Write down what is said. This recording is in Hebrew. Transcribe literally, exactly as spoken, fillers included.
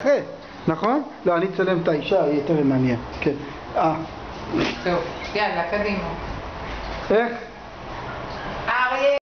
נכון? לא, אני אצלם את האישה, היא יותר מעניין. כן. אה. טוב, יאללה, קדימה. איך? אריה